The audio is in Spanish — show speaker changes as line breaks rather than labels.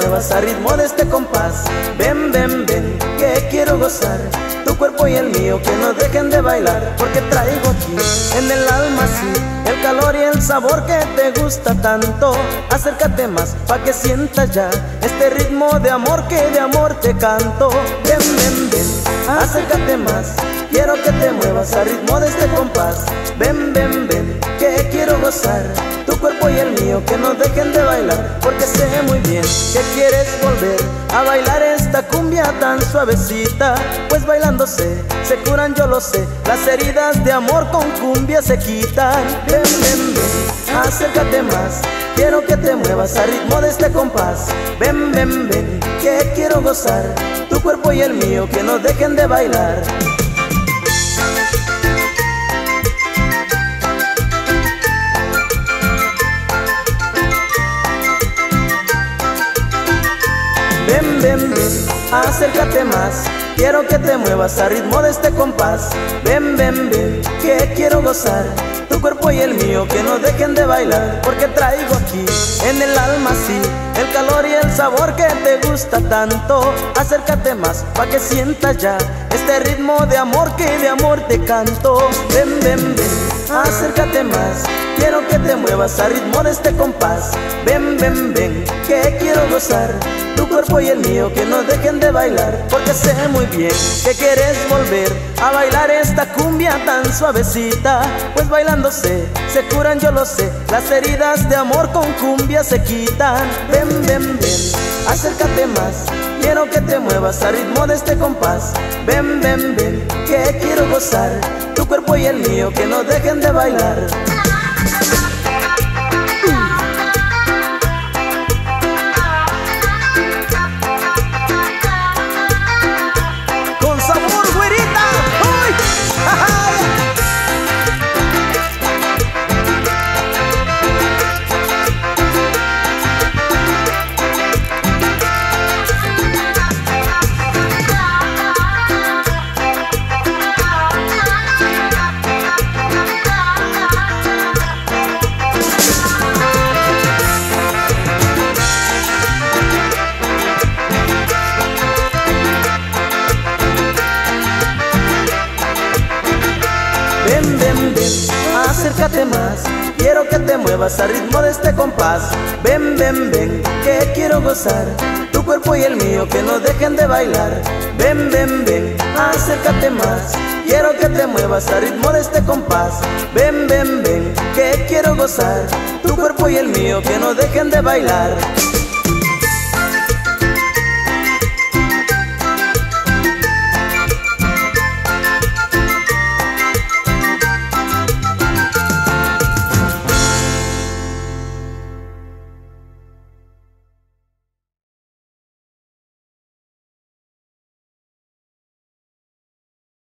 muevas a ritmo de este compás. Ven, ven, ven, que quiero gozar tu cuerpo y el mío, que no dejen de bailar. Porque traigo aquí en el alma sí el calor y el sabor que te gusta tanto. Acércate más pa' que sientas ya este ritmo de amor que de amor te canto. Ven, ven, ven, acércate más, quiero que te muevas a ritmo de este compás. Ven, ven, ven, que quiero gozar tu cuerpo y el mío, que no dejen de bailar. Porque sé muy bien que quieres volver a bailar esta cumbia tan suavecita. Pues bailándose se curan, yo lo sé, las heridas de amor con cumbia se quitan. Ven, ven, ven, acércate más, quiero que te muevas a ritmo de este compás. Ven, ven, ven, que quiero gozar tu cuerpo y el mío, que no dejen de bailar. Ven, ven, ven, acércate más, quiero que te muevas a ritmo de este compás. Ven, ven, ven, que quiero gozar tu cuerpo y el mío, que no dejen de bailar. Porque traigo aquí en el alma sí el calor y el sabor que te gusta tanto. Acércate más pa' que sientas ya este ritmo de amor que de amor te canto. Ven, ven, ven, acércate más, quiero que te muevas a ritmo de este compás. Ven, ven, ven, que quiero gozar tu cuerpo y el mío, que no dejen de bailar. Porque sé muy bien que quieres volver a bailar esta cumbia tan suavecita. Pues bailándose se curan, yo lo sé, las heridas de amor con cumbia se quitan. Ven, ven, ven, acércate más, quiero que te muevas a ritmo de este compás. Ven, ven, ven, que quiero gozar tu cuerpo y el mío, que no dejen de bailar. Ven, ven, ven, acércate más, quiero que te muevas a ritmo de este compás. Ven, ven, ven, que quiero gozar tu cuerpo y el mío, que no dejen de bailar. Ven, ven, ven, acércate más, quiero que te muevas a ritmo de este compás. Ven, ven, ven, que quiero gozar tu cuerpo y el mío, que no dejen de bailar.